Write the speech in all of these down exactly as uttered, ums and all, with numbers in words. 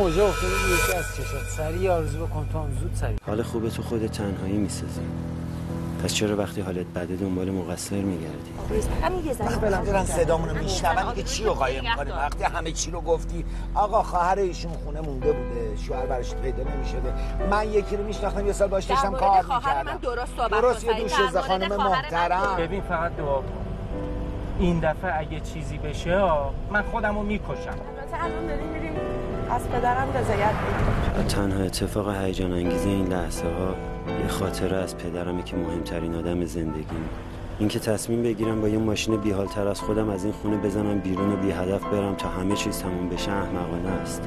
اوجا افتاده یکی از چشات سریع آرزو بکن تو هم زود سریع. حال خوبه تو خودت تنهایی میسازی. پس چرا وقتی حالت بده دنبال مقصر میگردی؟ همین یه ذره بلند دارن صدامونو میشنون دیگه چی رو قایم میکنیم وقتی همه چی رو گفتی. آقا خواهر ایشون خونه مونده بوده، شوهر براش پیدا نمیشده. من یکی رو میشناختم یه سال باش داشتم کار میکردم. من درست صحبت درست یه دوشیزه خانم محترم. ببین فقط دعا کن این دفعه اگه چیزی بشه من خودمو میکشم. البته الان داریم میریم از پدرم رضایت بگیریم. تنها اتفاق هیجان انگیز این لحظه ها یه خاطره از پدرمه که مهمترین آدم زندگیم. اینکه تصمیم بگیرم با یه ماشین بی‌حال‌تر از خودم از این خونه بزنم بیرون و بی هدف برم تا همه چیز تموم بشه احمقانه است.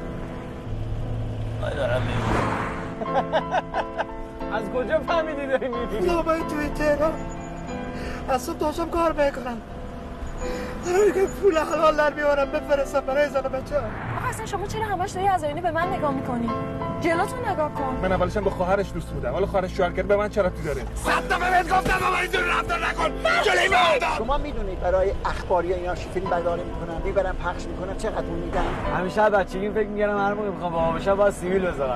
از کجا فهمیدی داری میری؟ نامه توی تهران از صبح داشتم کار میکنم برای که پول حلال در میارم بفرستم برای زن بچه هم. آقا اصلا شما چرا همش داری از آینه به من نگاه میکنی؟ جلوتو نگاه کن. من اولش با خواهرش دوست بودم ولی خواهرش شوهر کرد به من چرا تو داره؟ صد دفعه بهت گفتم بابا اینجوری رفتار نکن. جلوی من شما میدونید برای اخباری اینا فیلم برداری میکنن میبرن پخش میکنن چقدر اون میدن؟ همیشه بچگی فکر می‌کردم هر موقع میخوام بابا بشم باید سیبیل بذارم.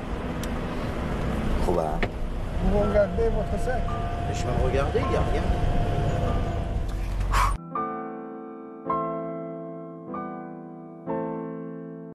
خوبه؟ مونگرده متصل. اشما مونگرده یا